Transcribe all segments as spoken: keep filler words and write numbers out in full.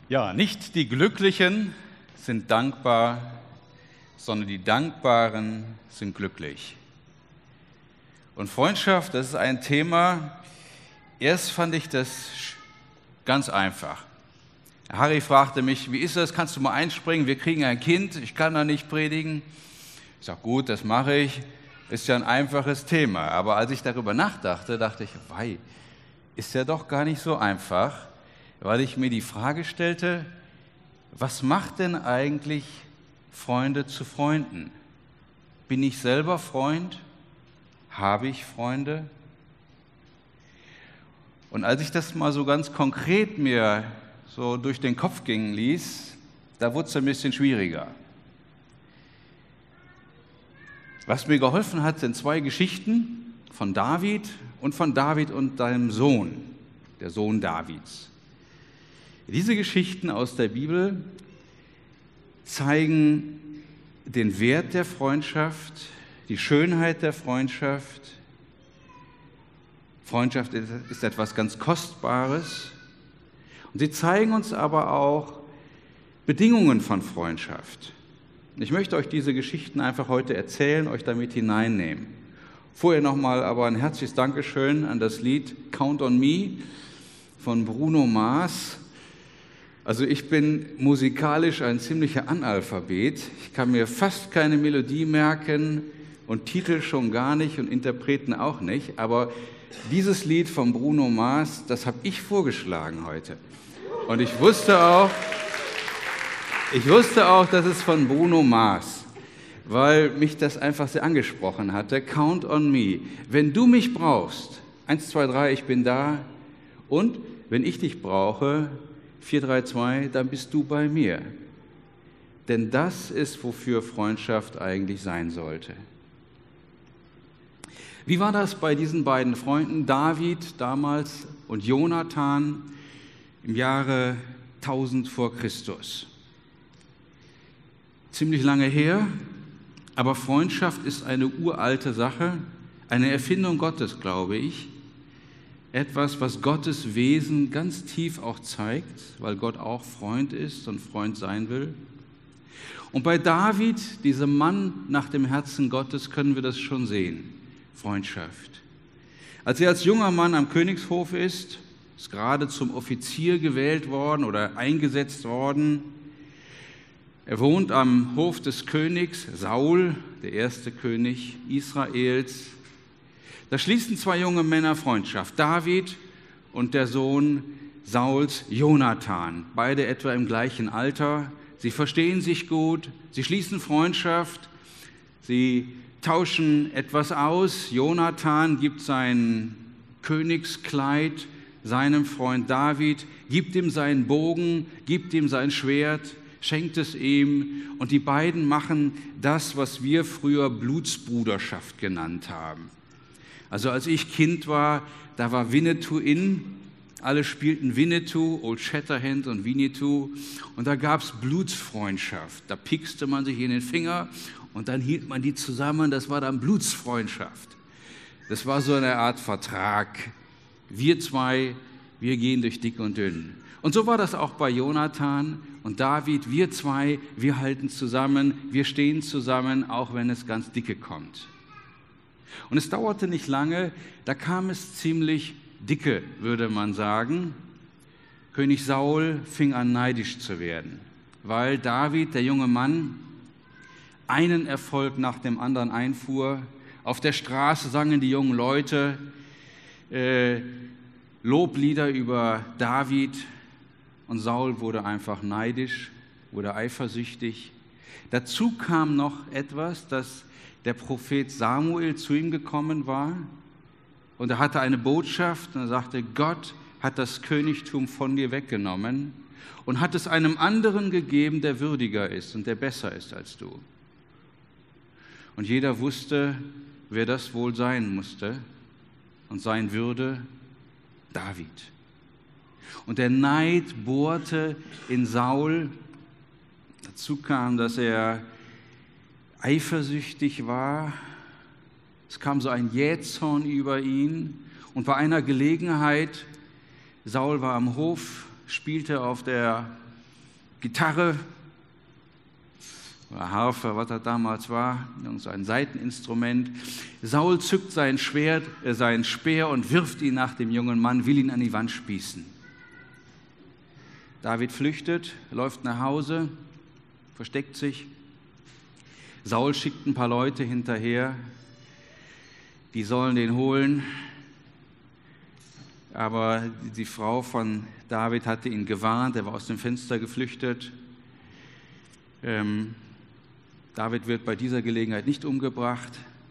Ja, nicht die Glücklichen sind dankbar, sondern die Dankbaren sind glücklich. Und Freundschaft, das ist ein Thema, erst fand ich das ganz einfach. Harry fragte mich, wie ist das, kannst du mal einspringen, wir kriegen ein Kind, ich kann da nicht predigen. Ich sage, gut, das mache ich, ist ja ein einfaches Thema. Aber als ich darüber nachdachte, dachte ich, wei, ist ja doch gar nicht so einfach, weil ich mir die Frage stellte, was macht denn eigentlich Freunde zu Freunden? Bin ich selber Freund? Habe ich Freunde? Und als ich das mal so ganz konkret mir so durch den Kopf gehen ließ, da wurde es ein bisschen schwieriger. Was mir geholfen hat, sind zwei Geschichten von David und von David und seinem Sohn, der Sohn Davids. Diese Geschichten aus der Bibel zeigen den Wert der Freundschaft, die Schönheit der Freundschaft. Freundschaft ist etwas ganz Kostbares. Und sie zeigen uns aber auch Bedingungen von Freundschaft. Ich möchte euch diese Geschichten einfach heute erzählen, euch damit hineinnehmen. Vorher nochmal aber ein herzliches Dankeschön an das Lied Count on Me von Bruno Mars. Also ich bin musikalisch ein ziemlicher Analphabet. Ich kann mir fast keine Melodie merken und Titel schon gar nicht und Interpreten auch nicht. Aber dieses Lied von Bruno Mars, das habe ich vorgeschlagen heute. Und ich wusste auch, ich wusste auch, dass es von Bruno Mars, weil mich das einfach sehr angesprochen hatte. Count on me. Wenn du mich brauchst, eins, zwei, drei, ich bin da. Und wenn ich dich brauche, vier, drei, zwei, dann bist du bei mir. Denn das ist, wofür Freundschaft eigentlich sein sollte. Wie war das bei diesen beiden Freunden, David damals und Jonathan im Jahre tausend vor Christus? Ziemlich lange her, aber Freundschaft ist eine uralte Sache, eine Erfindung Gottes, glaube ich. Etwas, was Gottes Wesen ganz tief auch zeigt, weil Gott auch Freund ist und Freund sein will. Und bei David, diesem Mann nach dem Herzen Gottes, können wir das schon sehen. Freundschaft. Als er als junger Mann am Königshof ist, ist gerade zum Offizier gewählt worden oder eingesetzt worden. Er wohnt am Hof des Königs Saul, der erste König Israels. Da schließen zwei junge Männer Freundschaft, David und der Sohn Sauls, Jonathan, beide etwa im gleichen Alter. Sie verstehen sich gut, sie schließen Freundschaft, sie tauschen etwas aus. Jonathan gibt sein Königskleid seinem Freund David, gibt ihm seinen Bogen, gibt ihm sein Schwert, schenkt es ihm und die beiden machen das, was wir früher Blutsbruderschaft genannt haben. Also als ich Kind war, da war Winnetou in, alle spielten Winnetou, Old Shatterhand und Winnetou und da gab es Blutsfreundschaft. Da piekste man sich in den Finger und dann hielt man die zusammen, das war dann Blutsfreundschaft. Das war so eine Art Vertrag. Wir zwei, wir gehen durch dick und dünn. Und so war das auch bei Jonathan und David. Wir zwei, wir halten zusammen, wir stehen zusammen, auch wenn es ganz dicke kommt. Und es dauerte nicht lange, da kam es ziemlich dicke, würde man sagen. König Saul fing an, neidisch zu werden, weil David, der junge Mann, einen Erfolg nach dem anderen einfuhr. Auf der Straße sangen die jungen Leute äh, Loblieder über David und Saul wurde einfach neidisch, wurde eifersüchtig. Dazu kam noch etwas, dass der Prophet Samuel zu ihm gekommen war und er hatte eine Botschaft und er sagte, Gott hat das Königtum von dir weggenommen und hat es einem anderen gegeben, der würdiger ist und der besser ist als du. Und jeder wusste, wer das wohl sein musste und sein würde, David. Und der Neid bohrte in Saul. Dazu kam, dass er eifersüchtig war. Es kam so ein Jähzorn über ihn. Und bei einer Gelegenheit, Saul war am Hof, spielte auf der Gitarre oder Harfe, was das damals war, so ein Saiteninstrument. Saul zückt sein Schwert, äh, seinen Speer und wirft ihn nach dem jungen Mann, will ihn an die Wand spießen. David flüchtet, läuft nach Hause, versteckt sich. Saul schickt ein paar Leute hinterher, die sollen den holen. Aber die Frau von David hatte ihn gewarnt, er war aus dem Fenster geflüchtet. Ähm, David wird bei dieser Gelegenheit nicht umgebracht.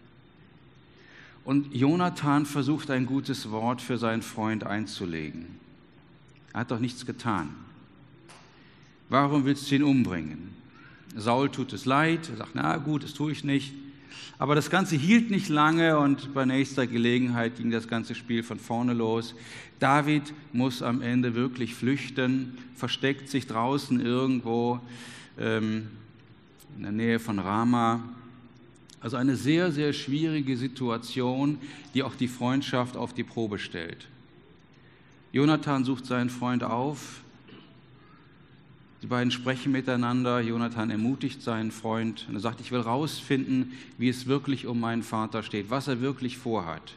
Und Jonathan versucht, ein gutes Wort für seinen Freund einzulegen. Er hat doch nichts getan. Warum willst du ihn umbringen? Saul tut es leid, er sagt, na gut, das tue ich nicht. Aber das Ganze hielt nicht lange und bei nächster Gelegenheit ging das ganze Spiel von vorne los. David muss am Ende wirklich flüchten, versteckt sich draußen irgendwo ähm, in der Nähe von Rama. Also eine sehr, sehr schwierige Situation, die auch die Freundschaft auf die Probe stellt. Jonathan sucht seinen Freund auf. Die beiden sprechen miteinander. Jonathan ermutigt seinen Freund und er sagt, ich will rausfinden, wie es wirklich um meinen Vater steht, was er wirklich vorhat.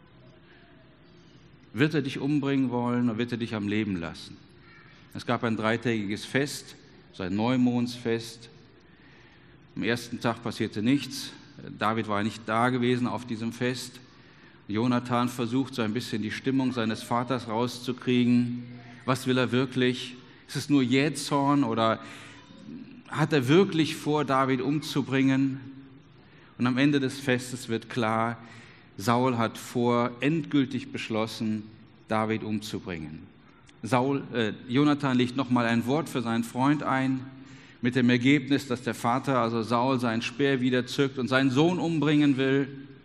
Wird er dich umbringen wollen oder wird er dich am Leben lassen? Es gab ein dreitägiges Fest, so ein Neumondsfest. Am ersten Tag passierte nichts. David war nicht da gewesen auf diesem Fest. Jonathan versucht so ein bisschen die Stimmung seines Vaters rauszukriegen. Was will er wirklich? Ist es nur Jähzorn oder hat er wirklich vor, David umzubringen? Und am Ende des Festes wird klar, Saul hat vor, endgültig beschlossen, David umzubringen. Saul, äh, Jonathan legt nochmal ein Wort für seinen Freund ein, mit dem Ergebnis, dass der Vater, also Saul, seinen Speer wieder zückt und seinen Sohn umbringen will.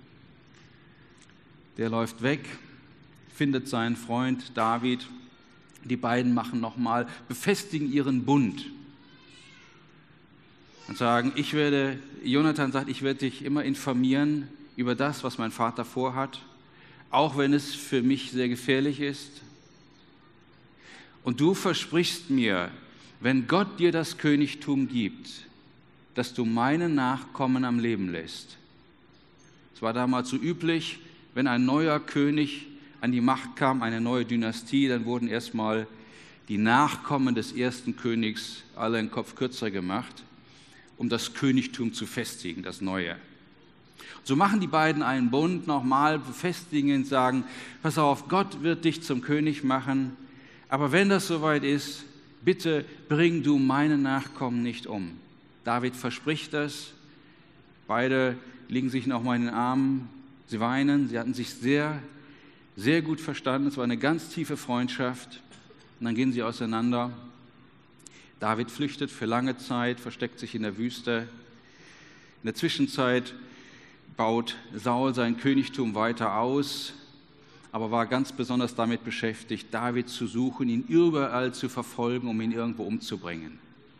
Der läuft weg, findet seinen Freund David. Die beiden machen nochmal, befestigen ihren Bund und sagen, ich werde, Jonathan sagt, ich werde dich immer informieren über das, was mein Vater vorhat, auch wenn es für mich sehr gefährlich ist. Und du versprichst mir, wenn Gott dir das Königtum gibt, dass du meine Nachkommen am Leben lässt. Es war damals so üblich, wenn ein neuer König an die Macht kam, eine neue Dynastie, dann wurden erstmal die Nachkommen des ersten Königs alle einen Kopf kürzer gemacht, um das Königtum zu festigen, das Neue. So machen die beiden einen Bund, nochmal befestigen und sagen, pass auf, Gott wird dich zum König machen, aber wenn das soweit ist, bitte bring du meine Nachkommen nicht um. David verspricht das, beide liegen sich nochmal in den Armen, sie weinen, sie hatten sich sehr, sehr gut verstanden, es war eine ganz tiefe Freundschaft und dann gehen sie auseinander. David flüchtet für lange Zeit, versteckt sich in der Wüste. In der Zwischenzeit baut Saul sein Königtum weiter aus, aber war ganz besonders damit beschäftigt, David zu suchen, ihn überall zu verfolgen, um ihn irgendwo umzubringen.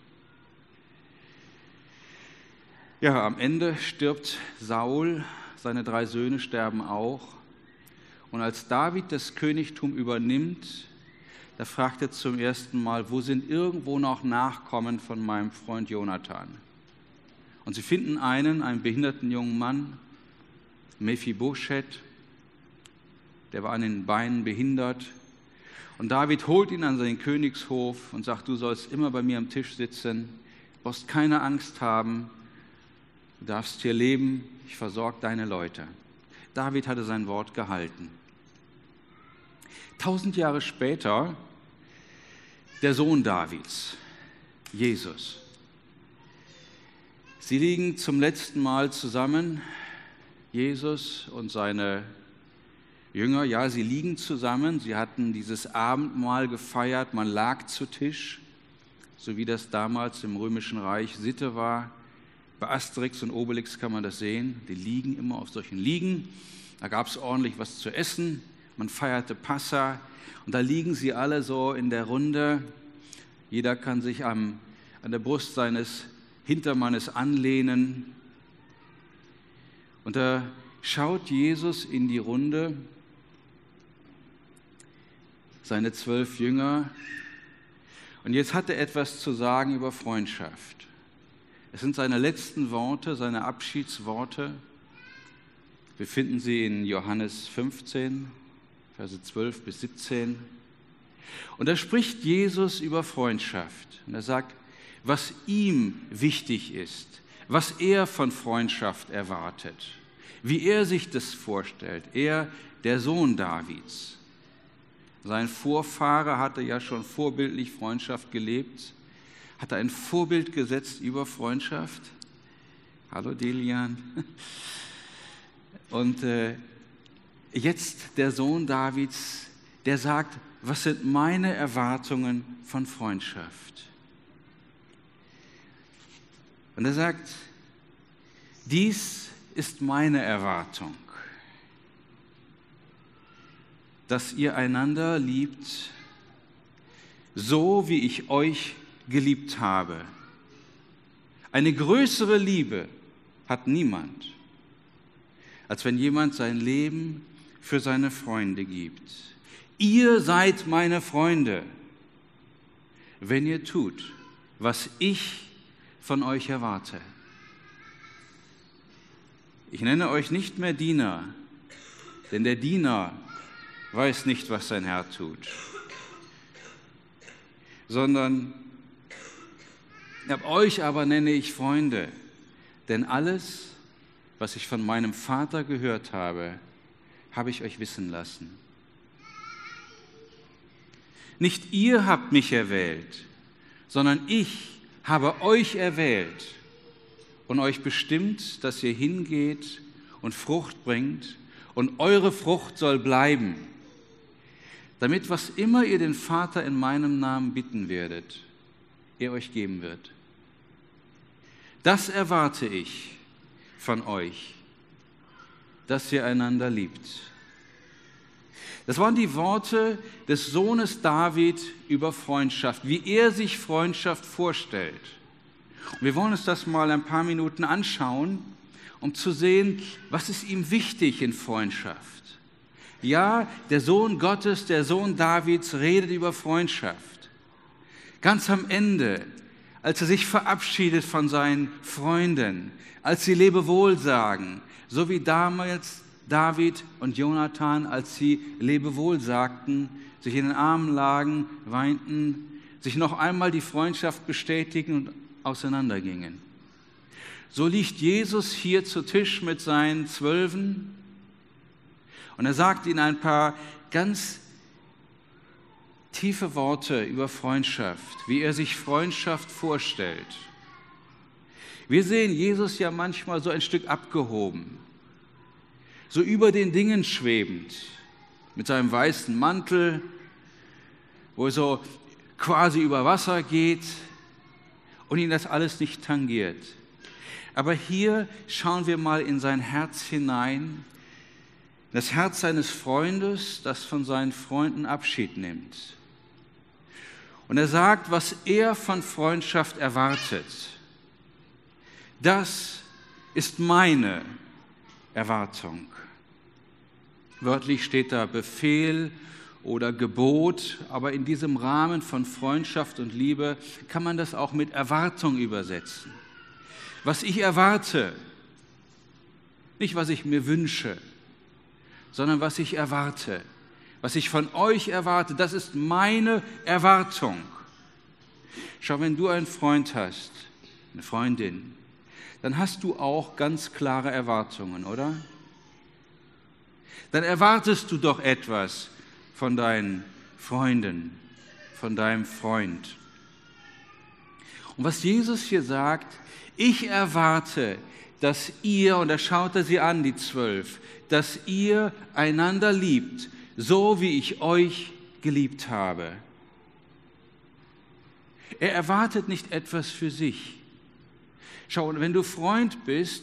Ja, am Ende stirbt Saul, seine drei Söhne sterben auch. Und als David das Königtum übernimmt, da fragt er zum ersten Mal, wo sind irgendwo noch Nachkommen von meinem Freund Jonathan? Und sie finden einen, einen behinderten jungen Mann, Mephibosheth, der war an den Beinen behindert. Und David holt ihn an seinen Königshof und sagt, du sollst immer bei mir am Tisch sitzen, du brauchst keine Angst haben, du darfst hier leben, ich versorge deine Leute. David hatte sein Wort gehalten. Tausend Jahre später, der Sohn Davids, Jesus. Sie liegen zum letzten Mal zusammen, Jesus und seine Jünger, ja, sie liegen zusammen, sie hatten dieses Abendmahl gefeiert, man lag zu Tisch, so wie das damals im Römischen Reich Sitte war. Bei Asterix und Obelix kann man das sehen, die liegen immer auf solchen Liegen, da gab es ordentlich was zu essen, man feierte Passa und da liegen sie alle so in der Runde, jeder kann sich am, an der Brust seines Hintermannes anlehnen und da schaut Jesus in die Runde, seine zwölf Jünger, Und jetzt hat er etwas zu sagen über Freundschaft. Es sind seine letzten Worte, seine Abschiedsworte. Wir finden sie in Johannes fünfzehn, Verse zwölf bis siebzehn. Und da spricht Jesus über Freundschaft. Und er sagt, was ihm wichtig ist, was er von Freundschaft erwartet, wie er sich das vorstellt. Er, der Sohn Davids. Sein Vorfahre hatte ja schon vorbildlich Freundschaft gelebt, hatte ein Vorbild gesetzt über Freundschaft. Hallo Delian. Und äh, jetzt der Sohn Davids, der sagt, was sind meine Erwartungen von Freundschaft? Und er sagt, dies ist meine Erwartung, dass ihr einander liebt, so wie ich euch geliebt habe. Eine größere Liebe hat niemand, als wenn jemand sein Leben für seine Freunde gibt. Ihr seid meine Freunde, wenn ihr tut, was ich von euch erwarte. Ich nenne euch nicht mehr Diener, denn der Diener weiß nicht, was sein Herr tut, sondern ab euch aber nenne ich Freunde, denn alles, was ich von meinem Vater gehört habe, habe ich euch wissen lassen. Nicht ihr habt mich erwählt, sondern ich habe euch erwählt und euch bestimmt, dass ihr hingeht und Frucht bringt, und eure Frucht soll bleiben, damit was immer ihr den Vater in meinem Namen bitten werdet, er euch geben wird. Das erwarte ich von euch, dass ihr einander liebt. Das waren die Worte des Sohnes David über Freundschaft, wie er sich Freundschaft vorstellt. Und wir wollen uns das mal ein paar Minuten anschauen, um zu sehen, was ist ihm wichtig in Freundschaft. Ja, der Sohn Gottes, der Sohn Davids redet über Freundschaft. Ganz am Ende, als er sich verabschiedet von seinen Freunden, als sie Lebewohl sagen, so wie damals David und Jonathan, als sie Lebewohl sagten, sich in den Armen lagen, weinten, sich noch einmal die Freundschaft bestätigen und auseinandergingen. So liegt Jesus hier zu Tisch mit seinen Zwölfen und er sagt ihnen ein paar ganz tiefe Worte über Freundschaft, wie er sich Freundschaft vorstellt. Wir sehen Jesus ja manchmal so ein Stück abgehoben, so über den Dingen schwebend, mit seinem weißen Mantel, wo er so quasi über Wasser geht und ihn das alles nicht tangiert. Aber hier schauen wir mal in sein Herz hinein, das Herz seines Freundes, das von seinen Freunden Abschied nimmt. Und er sagt, was er von Freundschaft erwartet, das ist meine Erwartung. Wörtlich steht da Befehl oder Gebot, aber in diesem Rahmen von Freundschaft und Liebe kann man das auch mit Erwartung übersetzen. Was ich erwarte, nicht was ich mir wünsche, sondern was ich erwarte, was ich von euch erwarte, das ist meine Erwartung. Schau, wenn du einen Freund hast, eine Freundin, dann hast du auch ganz klare Erwartungen, oder? Dann erwartest du doch etwas von deinen Freunden, von deinem Freund. Und was Jesus hier sagt, ich erwarte, dass ihr, und da schaut er sie an, die Zwölf, dass ihr einander liebt, so wie ich euch geliebt habe. Er erwartet nicht etwas für sich. Schau, wenn du Freund bist,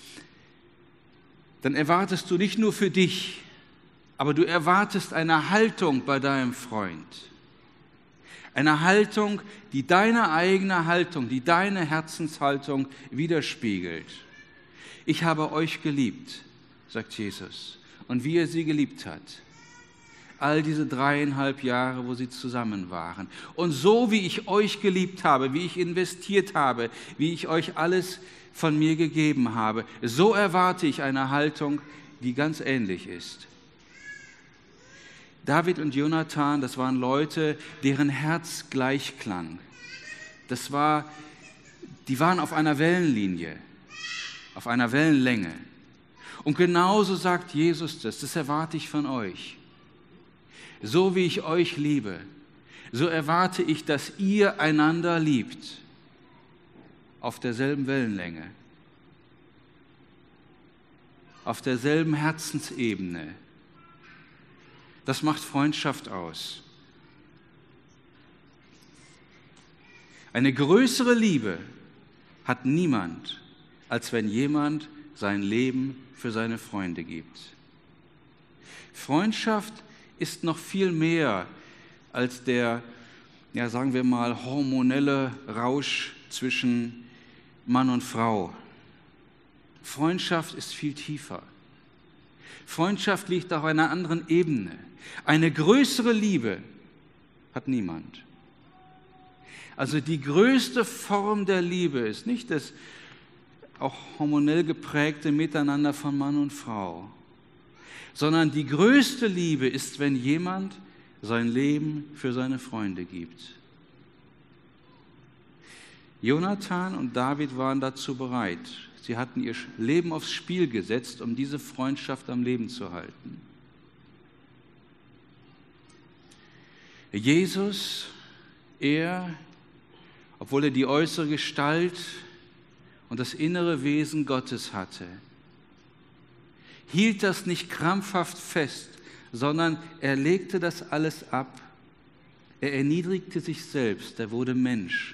dann erwartest du nicht nur für dich, aber du erwartest eine Haltung bei deinem Freund. Eine Haltung, die deine eigene Haltung, die deine Herzenshaltung widerspiegelt. Ich habe euch geliebt, sagt Jesus, und wie er sie geliebt hat. all diese dreieinhalb Jahre, wo sie zusammen waren. Und so wie ich euch geliebt habe, wie ich investiert habe, wie ich euch alles von mir gegeben habe, so erwarte ich eine Haltung, die ganz ähnlich ist. David und Jonathan, das waren Leute, deren Herz gleich klang. Das war, die waren auf einer Wellenlinie, auf einer Wellenlänge. Und genauso sagt Jesus das, das erwarte ich von euch. So wie ich euch liebe, so erwarte ich, dass ihr einander liebt, auf derselben Wellenlänge, auf derselben Herzensebene. Das macht Freundschaft aus. Eine größere Liebe hat niemand, als wenn jemand sein Leben für seine Freunde gibt. Freundschaft ist noch viel mehr als der, ja, sagen wir mal, hormonelle Rausch zwischen Mann und Frau. Freundschaft ist viel tiefer. Freundschaft liegt auf einer anderen Ebene. Eine größere Liebe hat niemand. Also die größte Form der Liebe ist nicht das auch hormonell geprägte Miteinander von Mann und Frau, sondern die größte Liebe ist, wenn jemand sein Leben für seine Freunde gibt. Jonathan und David waren dazu bereit. Sie hatten ihr Leben aufs Spiel gesetzt, um diese Freundschaft am Leben zu halten. Jesus, er, obwohl er die äußere Gestalt und das innere Wesen Gottes hatte, hielt das nicht krampfhaft fest, sondern er legte das alles ab. Er erniedrigte sich selbst, er wurde Mensch.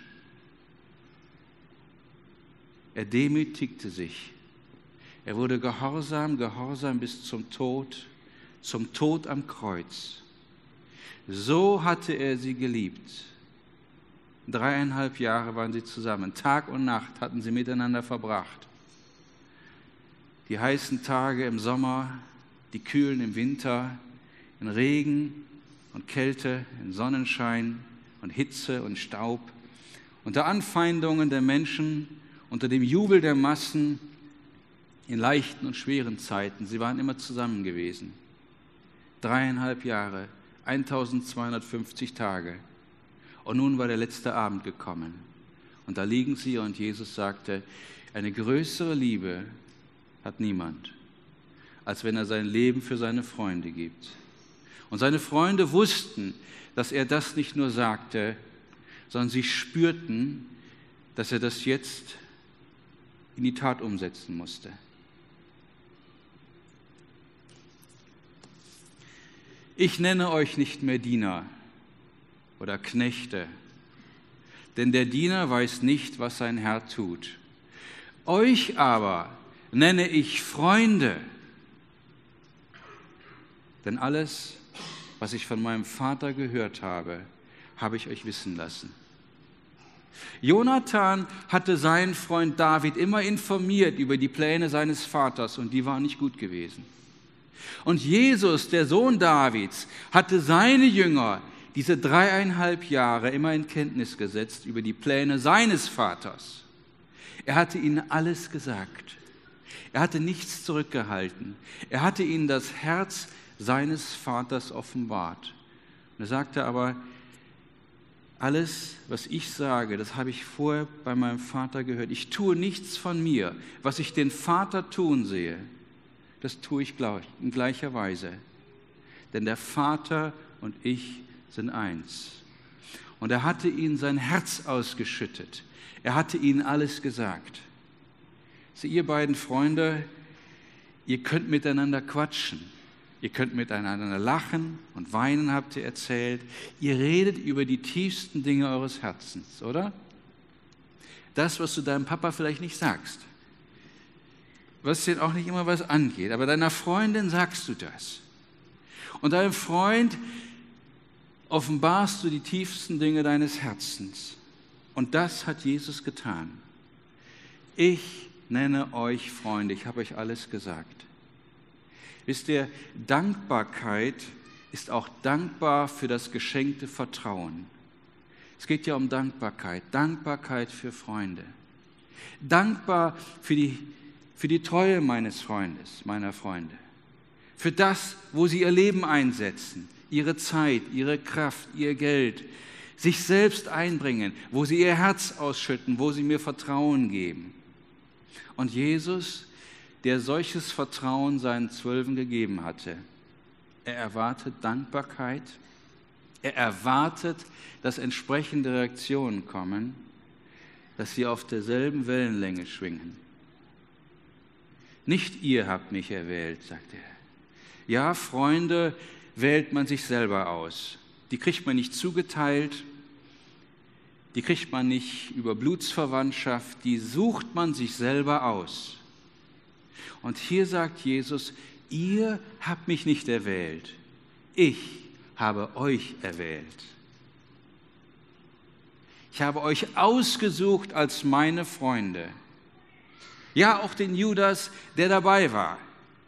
Er demütigte sich. Er wurde gehorsam, gehorsam bis zum Tod, zum Tod am Kreuz. So hatte er sie geliebt. Dreieinhalb Jahre waren sie zusammen. Tag und Nacht hatten sie miteinander verbracht. Die heißen Tage im Sommer, die kühlen im Winter, in Regen und Kälte, in Sonnenschein und Hitze und Staub, unter Anfeindungen der Menschen, unter dem Jubel der Massen, in leichten und schweren Zeiten. Sie waren immer zusammen gewesen. Dreieinhalb Jahre, eintausendzweihundertfünfzig Tage. Und nun war der letzte Abend gekommen. Und da liegen sie und Jesus sagte, eine größere Liebe hat niemand, als wenn er sein Leben für seine Freunde gibt. Und seine Freunde wussten, dass er das nicht nur sagte, sondern sie spürten, dass er das jetzt in die Tat umsetzen musste. Ich nenne euch nicht mehr Diener oder Knechte, denn der Diener weiß nicht, was sein Herr tut. Euch aber nenne ich Freunde, denn alles, was ich von meinem Vater gehört habe, habe ich euch wissen lassen. Jonathan hatte seinen Freund David immer informiert über die Pläne seines Vaters und die waren nicht gut gewesen. Und Jesus, der Sohn Davids, hatte seine Jünger diese dreieinhalb Jahre immer in Kenntnis gesetzt über die Pläne seines Vaters. Er hatte ihnen alles gesagt. Er hatte nichts zurückgehalten. Er hatte ihnen das Herz seines Vaters offenbart. Und er sagte aber, alles, was ich sage, das habe ich vorher bei meinem Vater gehört. Ich tue nichts von mir. Was ich den Vater tun sehe, das tue ich in gleicher Weise. Denn der Vater und ich sind eins. Und er hatte ihnen sein Herz ausgeschüttet. Er hatte ihnen alles gesagt. So, ihr beiden Freunde, ihr könnt miteinander quatschen. Ihr könnt miteinander lachen und weinen, habt ihr erzählt. Ihr redet über die tiefsten Dinge eures Herzens, oder? Das, was du deinem Papa vielleicht nicht sagst. Was dir auch nicht immer was angeht. Aber deiner Freundin sagst du das. Und deinem Freund offenbarst du die tiefsten Dinge deines Herzens. Und das hat Jesus getan. Ich nenne euch Freunde, ich habe euch alles gesagt. Wisst ihr, Dankbarkeit ist auch dankbar für das geschenkte Vertrauen. Es geht ja um Dankbarkeit, Dankbarkeit für Freunde. Dankbar für die, für die Treue meines Freundes, meiner Freunde. Für das, wo sie ihr Leben einsetzen, ihre Zeit, ihre Kraft, ihr Geld, sich selbst einbringen, wo sie ihr Herz ausschütten, wo sie mir Vertrauen geben. Und Jesus, der solches Vertrauen seinen Zwölfen gegeben hatte, er erwartet Dankbarkeit, er erwartet, dass entsprechende Reaktionen kommen, dass sie auf derselben Wellenlänge schwingen. Nicht ihr habt mich erwählt, sagt er. Ja, Freunde wählt man sich selber aus. Die kriegt man nicht zugeteilt, die kriegt man nicht über Blutsverwandtschaft, die sucht man sich selber aus. Und hier sagt Jesus, ihr habt mich nicht erwählt, ich habe euch erwählt. Ich habe euch ausgesucht als meine Freunde. Ja, auch den Judas, der dabei war.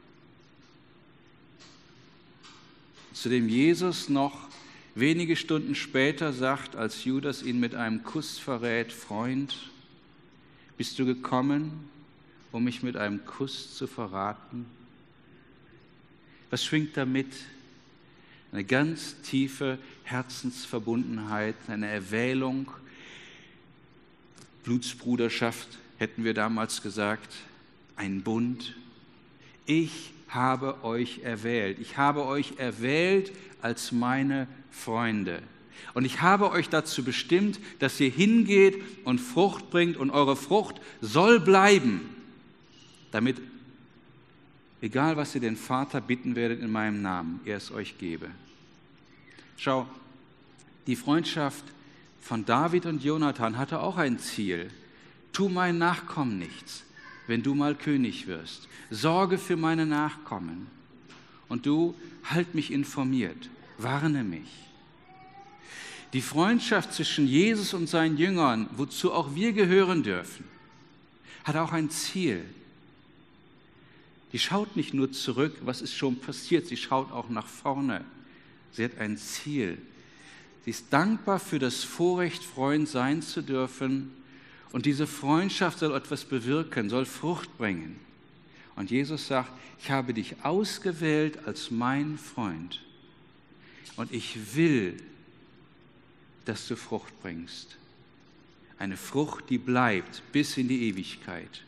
Zu dem Jesus noch wenige Stunden später sagt, als Judas ihn mit einem Kuss verrät, Freund, bist du gekommen, um mich mit einem Kuss zu verraten? Was schwingt damit? Eine ganz tiefe Herzensverbundenheit, eine Erwählung, Blutsbruderschaft, hätten wir damals gesagt, ein Bund. Ich habe euch erwählt. Ich habe euch erwählt als meine Freunde. Und ich habe euch dazu bestimmt, dass ihr hingeht und Frucht bringt und eure Frucht soll bleiben, damit, egal was ihr den Vater bitten werdet in meinem Namen, er es euch gebe. Schau, die Freundschaft von David und Jonathan hatte auch ein Ziel. Tu meinen Nachkommen nichts, wenn du mal König wirst. Sorge für meine Nachkommen. Und du, halt mich informiert, warne mich. Die Freundschaft zwischen Jesus und seinen Jüngern, wozu auch wir gehören dürfen, hat auch ein Ziel. Die schaut nicht nur zurück, was ist schon passiert, sie schaut auch nach vorne. Sie hat ein Ziel. Sie ist dankbar für das Vorrecht, Freund sein zu dürfen. Und diese Freundschaft soll etwas bewirken, soll Frucht bringen. Und Jesus sagt, ich habe dich ausgewählt als mein Freund. Und ich will, dass du Frucht bringst. Eine Frucht, die bleibt bis in die Ewigkeit.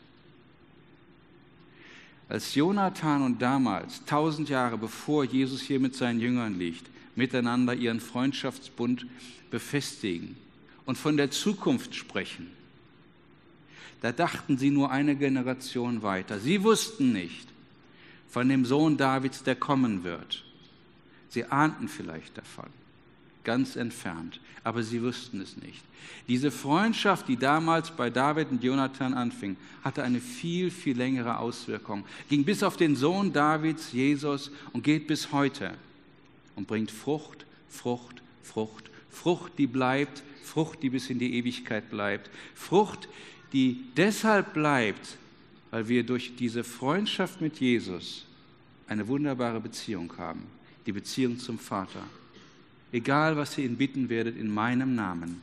Als Jonathan und damals, tausend Jahre bevor Jesus hier mit seinen Jüngern liegt, miteinander ihren Freundschaftsbund befestigen und von der Zukunft sprechen, da dachten sie nur eine Generation weiter. Sie wussten nicht von dem Sohn Davids, der kommen wird. Sie ahnten vielleicht davon, ganz entfernt, aber sie wussten es nicht. Diese Freundschaft, die damals bei David und Jonathan anfing, hatte eine viel, viel längere Auswirkung. Ging bis auf den Sohn Davids, Jesus, und geht bis heute und bringt Frucht, Frucht, Frucht. Frucht, die bleibt, Frucht, die bis in die Ewigkeit bleibt. Frucht, die deshalb bleibt, weil wir durch diese Freundschaft mit Jesus eine wunderbare Beziehung haben, die Beziehung zum Vater. Egal, was ihr ihn bitten werdet in meinem Namen,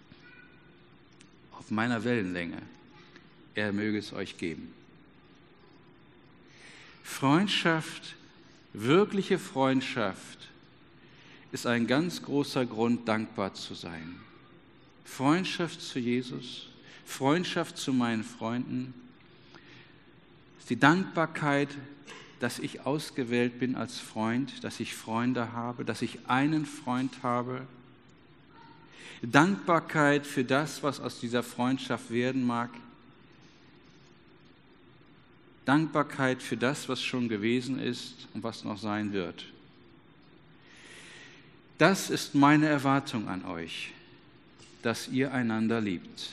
auf meiner Wellenlänge, er möge es euch geben. Freundschaft, wirkliche Freundschaft, ist ein ganz großer Grund, dankbar zu sein. Freundschaft zu Jesus, Freundschaft zu meinen Freunden, ist die Dankbarkeit, dass ich ausgewählt bin als Freund, dass ich Freunde habe, dass ich einen Freund habe. Dankbarkeit für das, was aus dieser Freundschaft werden mag. Dankbarkeit für das, was schon gewesen ist und was noch sein wird. Das ist meine Erwartung an euch, dass ihr einander liebt.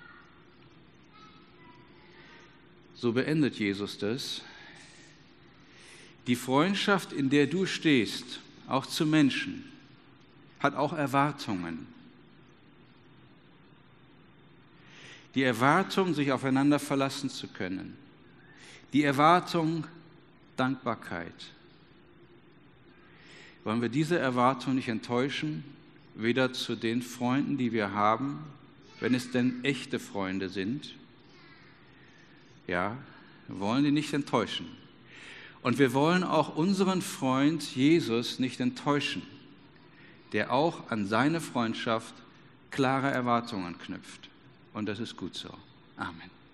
So beendet Jesus das. Die Freundschaft, in der du stehst, auch zu Menschen, hat auch Erwartungen. Die Erwartung, sich aufeinander verlassen zu können. Die Erwartung, Dankbarkeit. wollen wir diese Erwartung nicht enttäuschen, weder zu den Freunden, die wir haben, wenn es denn echte Freunde sind. Ja, wir wollen die nicht enttäuschen. Und wir wollen auch unseren Freund Jesus nicht enttäuschen, der auch an seine Freundschaft klare Erwartungen knüpft. Und das ist gut so. Amen.